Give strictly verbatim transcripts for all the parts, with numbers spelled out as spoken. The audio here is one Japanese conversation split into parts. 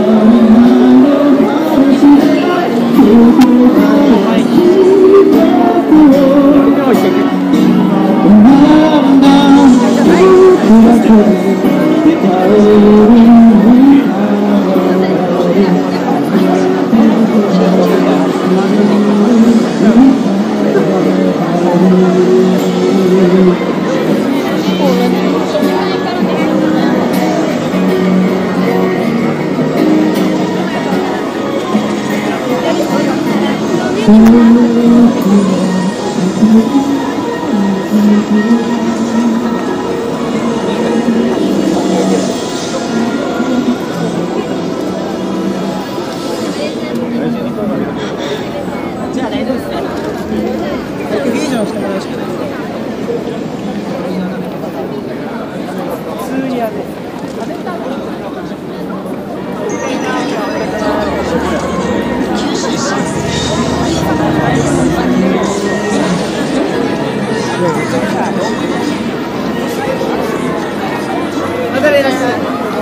じゃあ大丈夫ですね。ひゃく以上してもらうしかない。普通にやる。また連絡する。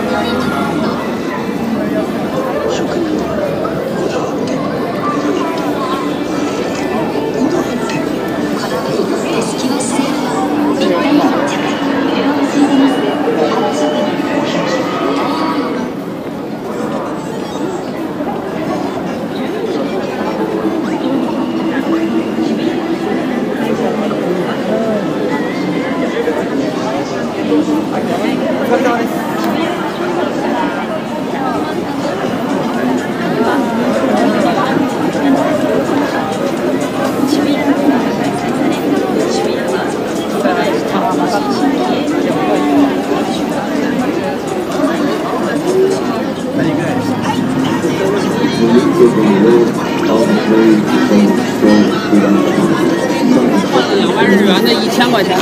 お疲れ様です。 两万日元的一千块钱。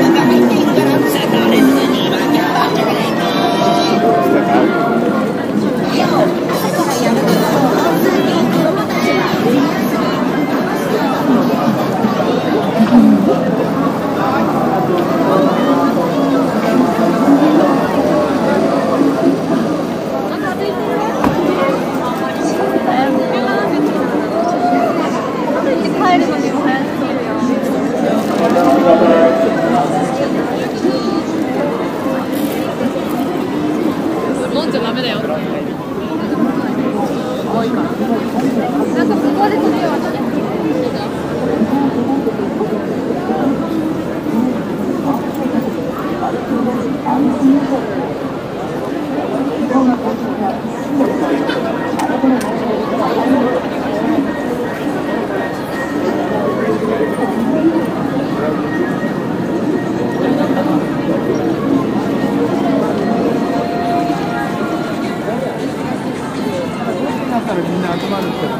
飲んじゃダメだよ。多いかな。なんかここで撮るように。 みんな集まるって